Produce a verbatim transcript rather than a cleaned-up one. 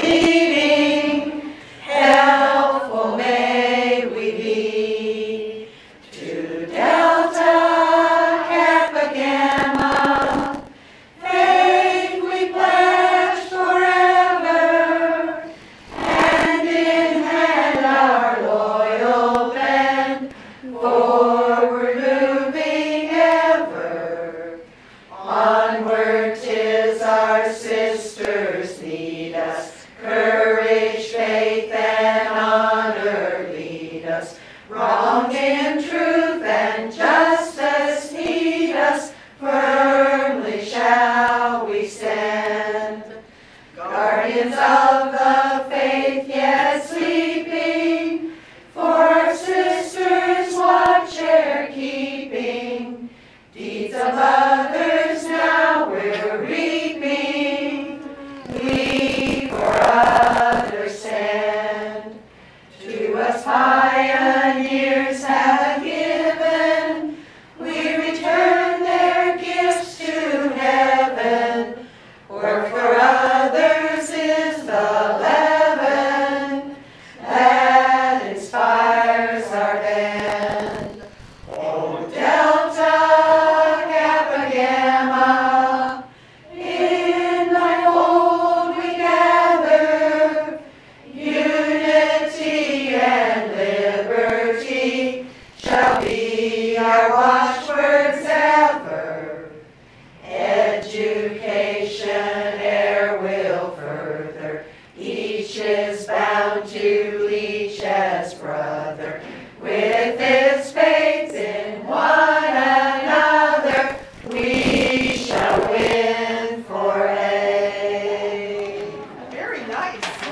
leading, helpful may we be. To Delta Kappa Gamma, faith we pledge forever, hand in hand our loyal band, forward moving ever. Onward 'tis our sisters need us, courage, faith, and honor lead us. Wrong in truth and justice need us, firmly shall we stand. Guardians of the faith yet sleeping, for our sisters watch care keeping. Deeds of others now we're reaping, we for others stand. To us pioneers have given, we return their gifts to heaven. Work for others is the leaven that inspires our band. Oh, Delta Kappa Gamma, in thy fold we gather. Unity and liberty shall be our watchwords ever. Education e'er will further, each is bound to each as brother, with his faith in one another, we shall win for aid. Very nice.